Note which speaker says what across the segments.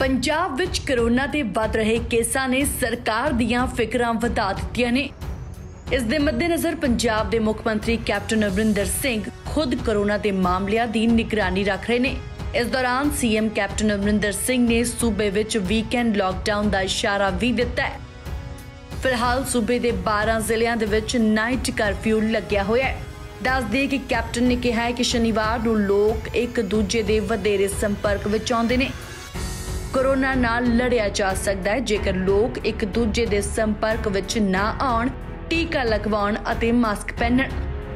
Speaker 1: पंजाब विच corona के वध रहे केसां ने सरकार दीयां फिकरां वधा दित्तियां ने। इस दे मद्देनज़र पंजाब के मुख्यमंत्री कैप्टन अमरिंदर सिंह खुद कोरोना के मामलों की निगरानी रख रहे हैं। इस दौरान सीएम कैप्टन अमरिंदर सिंह ने सूबे विच वीकेंड लॉकडाउन का इशारा भी दिता है। फिलहाल सूबे के 12 जिलों दे विच नाइट करफ्यू लग्या होया है। दस दे कि कैप्टन ने कहा है कि शनिवार नूं लोग एक दूजे के वधेरे संपर्क विच आउंदे ने। कोरोना नाल लड़िया जा सकता है जेकर लोग एक दूजे के संपर्क विच ना आउण, टीका लगवाउण अते मास्क पहनण।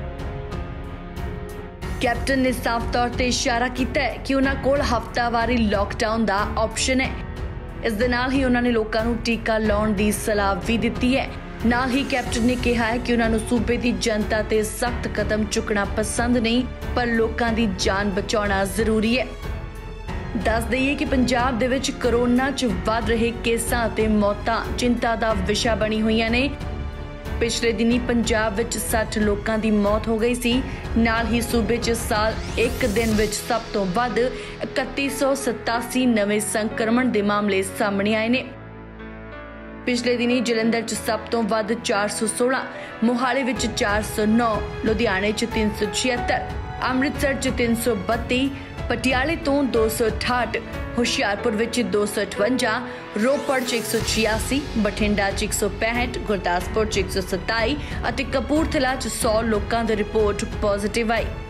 Speaker 1: कैप्टन ने साफ तौर पर इशारा किया है कि उन्हां कोल हफ्तावारी लॉकडाउन का ऑप्शन है। इस दे नाल ही उन्होंने लोगों को टीका लाउण की सलाह भी दी है। नाल ही कैप्टन ने कहा है कि उन्होंने सूबे की जनता ते सख्त कदम चुकना पसंद नहीं, पर लोगों की जान बचाना जरूरी है। दस दईए कि पंजाब दे विच कोरोना च वध रहे केसां ते मौतां चिंता का विषय बनी हुई ने। पिछले दिनी पंजाब विच 60 लोगों की मौत हो गई सी। नाल ही सूबे च साल एक दिन विच सब तो वध 3187 नवे संक्रमण के मामले सामने आए ने। पिछले दिनी जलंधर च सब तो वध 416, मोहाली विच 409, लुधियाने च 376, अमृतसर च 332, पटियाले तो 268, हुशियारपुर विच 258, रोपड़ च 186, बठिंडा च 165, गुरदासपुर च 127 और कपूरथला च 100 लोगों की रिपोर्ट पॉजिटिव आई।